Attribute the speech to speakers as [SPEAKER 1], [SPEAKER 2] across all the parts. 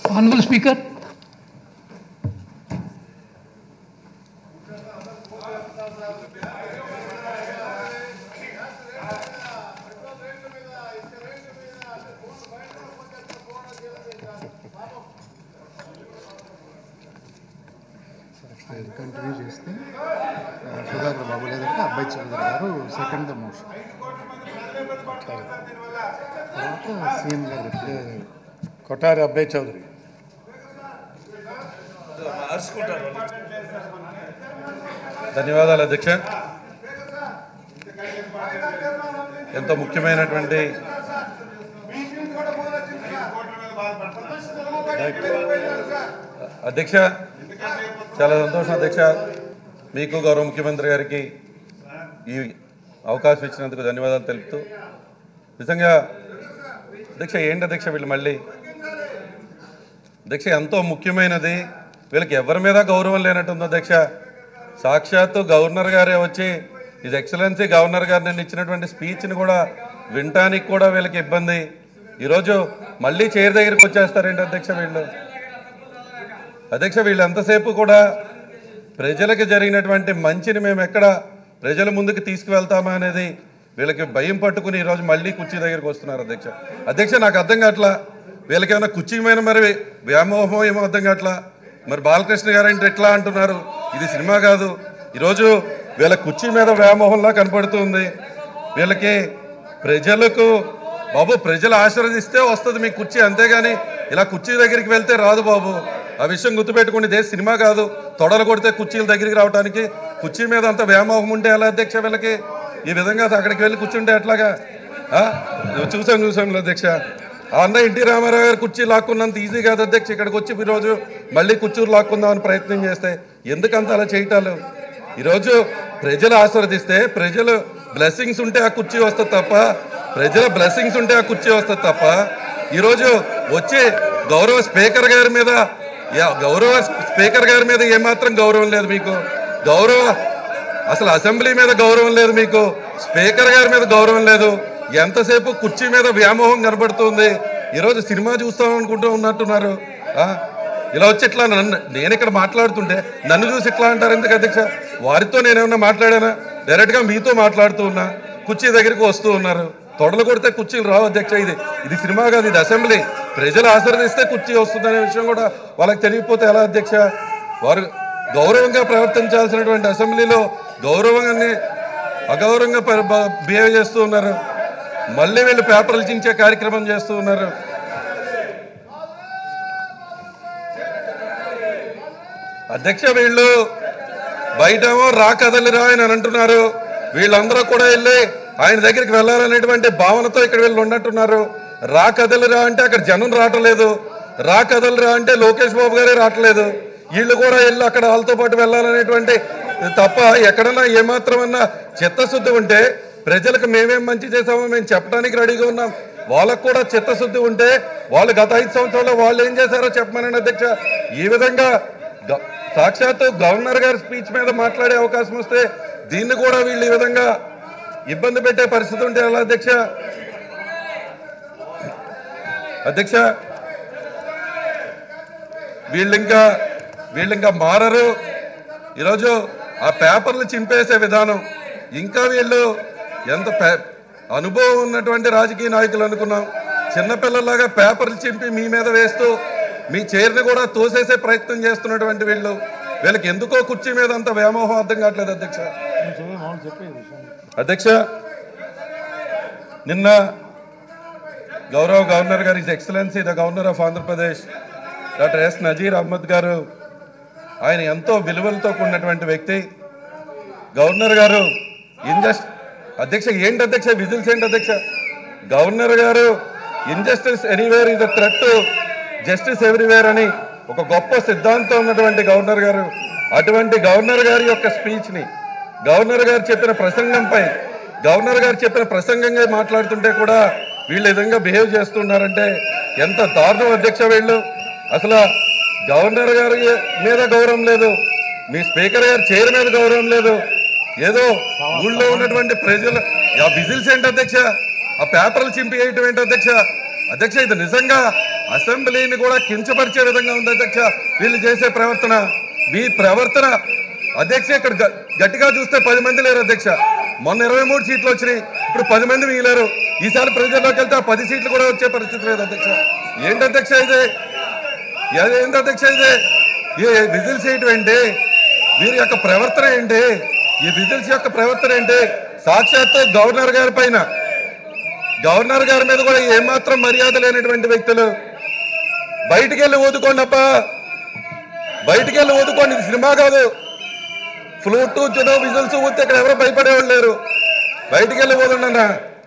[SPEAKER 1] Honorable Speaker.
[SPEAKER 2] Continue చేస్తే సుధాకర్ బాబు లేదంటే అబ్బాయి చౌదరి గారు సెకండ్ ద మోషన్ తర్వాత సీఎం గారు రిప్లై
[SPEAKER 3] కొఠారి అబ్బాయి చౌదరి. ధన్యవాదాలు అధ్యక్ష. ఎంతో ముఖ్యమైనటువంటి అధ్యక్ష, చాలా సంతోషం అధ్యక్ష. మీకు గౌరవ ముఖ్యమంత్రి గారికి ఈ అవకాశం ఇచ్చినందుకు ధన్యవాదాలు తెలుపుతూ, నిజంగా అధ్యక్ష ఏంటి అధ్యక్ష వీళ్ళు మళ్ళీ అధ్యక్ష ఎంతో ముఖ్యమైనది, వీళ్ళకి ఎవరి మీద గౌరవం లేనట్టుంది అధ్యక్ష. సాక్షాత్తు గవర్నర్ గారే వచ్చి హిజ్ ఎక్సలెన్సీ గవర్నర్ గారు నిన్న ఇచ్చినటువంటి స్పీచ్ని కూడా వినటానికి కూడా వీళ్ళకి ఇబ్బంది. ఈరోజు మళ్ళీ చైర్ దగ్గరికి వచ్చేస్తారేంటి అధ్యక్ష వీళ్ళు? అధ్యక్ష వీళ్ళు ఎంతసేపు కూడా ప్రజలకు జరిగినటువంటి మంచిని మేము ఎక్కడ ప్రజల ముందుకు తీసుకువెళ్తామా అనేది వీళ్ళకి భయం పట్టుకుని ఈరోజు మళ్ళీ కుర్చీ దగ్గరికి వస్తున్నారు అధ్యక్ష. అధ్యక్ష నాకు అర్థం కావట్లా, వీళ్ళకి ఏమైనా కుర్చీ మీద మరి వ్యామోహం ఏమో అర్థం కావట్లా. మరి బాలకృష్ణ గారు అంటే ఎట్లా అంటున్నారు? ఇది సినిమా కాదు. ఈరోజు వీళ్ళ కుర్చీ మీద వ్యామోహంలా కనపడుతుంది వీళ్ళకి. ప్రజలకు బాబు ప్రజలు ఆశీర్వదిస్తే వస్తుంది మీ కుర్చీ, అంతేగాని ఇలా కుర్చీ దగ్గరికి వెళ్తే రాదు బాబు. ఆ విషయం గుర్తుపెట్టుకోండి, ఇదే సినిమా కాదు. తొడలు కొడితే కుర్చీల దగ్గరికి రావడానికి కుర్చీ మీద అంత వ్యామోహం ఉంటే ఎలా అధ్యక్ష వీళ్ళకి? ఈ విధంగా అక్కడికి వెళ్ళి కూర్చుంటే ఎట్లాగా? చూసాం అధ్యక్ష. అన్న ఎన్టీ రామారావు గారు కుర్చీ లాక్కున్నంత ఈజీ కాదు అధ్యక్ష. ఇక్కడికి వచ్చి ఈరోజు మళ్ళీ కుర్చీలు లాక్కుందామని ప్రయత్నం చేస్తే ఎందుకంత అలా చేయటాలు? ఈరోజు ప్రజలు ఆశీర్వదిస్తే, ప్రజలు బ్లెస్సింగ్స్ ఉంటే ఆ కుర్చీ వస్తుంది తప్ప, ప్రజల బ్లెస్సింగ్స్ ఉంటే ఆ కుర్చీ వస్తుంది తప్ప, ఈరోజు వచ్చి గౌరవ స్పీకర్ గారి మీద ఏమాత్రం గౌరవం లేదు మీకు. అసలు అసెంబ్లీ మీద గౌరవం లేదు మీకు. స్పీకర్ గారి మీద గౌరవం లేదు. ఎంతసేపు కుర్చీ మీద వ్యామోహం కనబడుతుంది. ఈరోజు సినిమా చూస్తాం అనుకుంటూ ఉన్నట్టున్నారు. ఇలా వచ్చి ఇట్లా నేను ఇక్కడ మాట్లాడుతుంటే నన్ను చూసి ఇట్లా అంటారు ఎందుకు అధ్యక్ష? వారితో నేనేమన్నా మాట్లాడానా? డైరెక్ట్గా మీతో మాట్లాడుతూ ఉన్నా, కుర్చీ దగ్గరికి వస్తూ ఉన్నారు. తొడలు కొడితే కుర్చీలు రావు అధ్యక్ష. ఇది సినిమా కాదు, ఇది అసెంబ్లీ. ప్రజలు ఆశీర్వదిస్తే కుర్చీ వస్తుందనే విషయం కూడా వాళ్ళకి తెలియకపోతే ఎలా అధ్యక్ష? వారు గౌరవంగా ప్రవర్తించాల్సినటువంటి అసెంబ్లీలో గౌరవంగానే అగౌరవంగా బిహేవ్ చేస్తూ ఉన్నారు. మళ్ళీ వీళ్ళు పేపర్లు చించే కార్యక్రమం చేస్తూ ఉన్నారు. అధ్యక్ష వీళ్ళు బయటేమో రా కదలిరా అని అంటున్నారు. వీళ్ళందరూ కూడా వెళ్ళి ఆయన దగ్గరికి వెళ్ళాలనేటువంటి భావనతో ఇక్కడ వీళ్ళు ఉన్నట్టున్నారు. రా కదలిరా అంటే అక్కడ జనం రావట్లేదు. రా కదలిరా అంటే లోకేష్ బాబు గారే రావట్లేదు. వీళ్ళు కూడా వెళ్ళి అక్కడ వాళ్ళతో పాటు వెళ్ళాలనేటువంటి తప్ప ఎక్కడన్నా ఏమాత్రమన్నా చిత్తశుద్ధి ఉంటే, ప్రజలకు మేమేం మంచి చేసామో మేము చెప్పడానికి రెడీగా ఉన్నాం. వాళ్ళకు కూడా చిత్తశుద్ధి ఉంటే వాళ్ళు గత 5 సంవత్సరాల్లో వాళ్ళు ఏం చేశారో చెప్పమనండి అధ్యక్ష. ఈ విధంగా సాక్షాత్తు గవర్నర్ గారి స్పీచ్ మీద మాట్లాడే అవకాశం వస్తే దీన్ని కూడా వీళ్ళు ఈ విధంగా ఇబ్బంది పెట్టే పరిస్థితి ఉంటే ఎలా అధ్యక్ష? అధ్యక్ష వీళ్ళింకా మారరు. ఈరోజు ఆ పేపర్లు చింపేసే విధానం, ఇంకా వీళ్ళు ఎంత అనుభవం ఉన్నటువంటి రాజకీయ నాయకులు అనుకున్నాం. చిన్నపిల్లలాగా పేపర్లు చింపి మీ మీద వేస్తూ మీ చైర్ని కూడా తోసేసే ప్రయత్నం చేస్తున్నటువంటి వీళ్ళకి ఎందుకో కుర్చీ మీద అంత వ్యామోహం అర్థం కావట్లేదు అధ్యక్ష. అధ్యక్ష నిన్న గౌరవ గవర్నర్ గారు, his excellency the governor of Andhra Pradesh doctor S Nazeer Ahmed గారు, ఆయన ఎంతో విలువలతో కూడినటువంటి వ్యక్తి. గవర్నర్ గారు అధ్యక్ష ఏంటి అధ్యక్ష విజిల్స్ ఏంటి అధ్యక్ష? గవర్నర్ గారు injustice anywhere is the threat to justice everywhere అని ఒక గొప్ప సిద్ధాంతం ఉన్నటువంటి గవర్నర్ గారు, అటువంటి గవర్నర్ గారి యొక్క స్పీచ్ని, గవర్నర్ గారు చెప్పిన ప్రసంగంపై గవర్నర్ గారు చెప్పిన ప్రసంగంగా మాట్లాడుతుంటే కూడా వీళ్ళు విధంగా బిహేవ్ చేస్తున్నారంటే ఎంత దారుణం అధ్యక్ష. వీళ్ళు అసలు గవర్నర్ గారి మీద గౌరవం లేదు, మీ స్పీకర్ గారి చైర్ మీద గౌరవం లేదు. ఏదో ఊళ్ళో ఉన్నటువంటి ప్రజలు ఆ విజిల్స్ ఏంటి అధ్యక్ష? ఆ పేపర్లు చింపేయటం ఏంటి అధ్యక్ష? అధ్యక్ష ఇది నిజంగా అసెంబ్లీని కూడా కించపరిచే విధంగా ఉంది అధ్యక్ష వీళ్ళు చేసే ప్రవర్తన. మీ ప్రవర్తన అధ్యక్ష ఇక్కడ గట్టిగా చూస్తే 10 మంది లేరు అధ్యక్ష. మొన్న 23 సీట్లు వచ్చినాయి, ఇప్పుడు 10 మంది మిగిలారు. ఈసారి ప్రజల్లోకి వెళ్తే 10 సీట్లు కూడా వచ్చే పరిస్థితి లేదు అధ్యక్ష. ఏంటి అధ్యక్ష ఇది? ఏంటి అధ్యక్ష ఇది? ఈ విజిల్స్ చేయటం ఏంటి? వీరి యొక్క ప్రవర్తన ఏంటి? ఈ విజిల్స్ యొక్క ప్రవర్తన ఏంటి? సాక్షాత్తు గవర్నర్ గారి పైన, గవర్నర్ గారి మీద కూడా ఏమాత్రం మర్యాద లేనటువంటి వ్యక్తులు. బయటికి వెళ్ళి ఊదుకోండి అప్ప, బయటికి వెళ్ళి ఊదుకోండి. ఇది సినిమా కాదు. ఫ్లూట్ చుడో విజిల్స్ ఊతే ఇక్కడ ఎవరో భయపడేవాళ్ళు లేరు. బయటికి వెళ్ళి ఊదండి అన్న.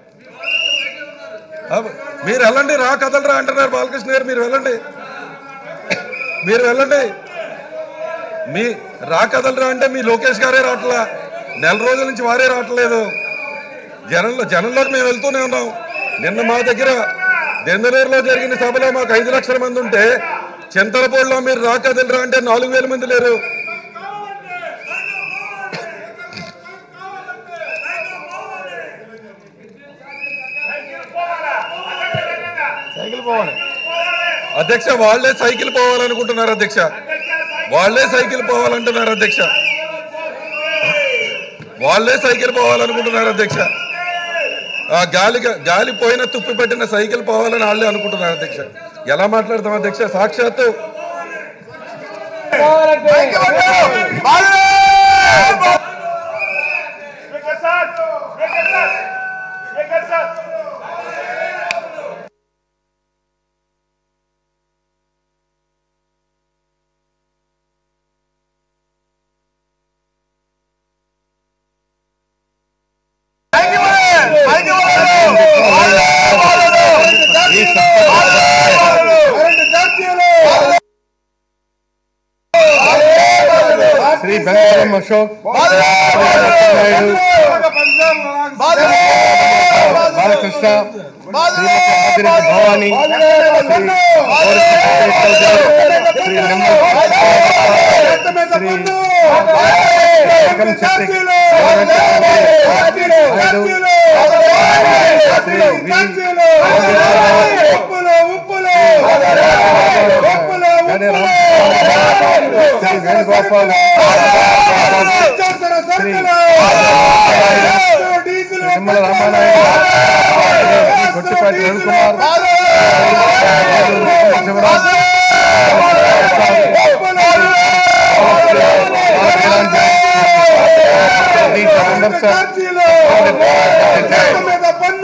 [SPEAKER 3] మీరు వెళ్ళండి, రా కదలరా అంటున్నారు బాలకృష్ణ గారు. మీరు వెళ్ళండి, మీరు వెళ్ళండి. మీ రా కదలరా అంటే మీ లోకేష్ గారే రావట్లా, నెల రోజుల నుంచి వారే రావట్లేదు. జనంలోకి మేము వెళ్తూనే ఉన్నాం. నిన్న మా దగ్గర దెందలూరులో జరిగిన సభలో మాకు 5 లక్షల మంది ఉంటే చింతలపూడిలో మీరు రా కదలరా అంటే 4,000 మంది లేరు. అధ్యక్ష వాళ్లే సైకిల్ పోవాలనుకుంటున్నారు అధ్యక్ష, వాళ్లే సైకిల్ పోవాలంటున్నారు అధ్యక్ష, వాళ్లే సైకిల్ పోవాలనుకుంటున్నారు అధ్యక్ష. ఆ గాలి పోయిన తుప్పి పెట్టిన సైకిల్ పోవాలని వాళ్ళే అనుకుంటున్నారు అధ్యక్ష. ఎలా మాట్లాడతాం అధ్యక్ష? సాక్షాత్తు
[SPEAKER 2] శ్రీ బెంగళూరు అశోక్, బాలకృష్ణ, భవానీ, శ్రీ వేణుగోపాల్, నిమ్మల రామానాయుడు, గొట్టిపాటి రవికుమార్, శివరాజ్,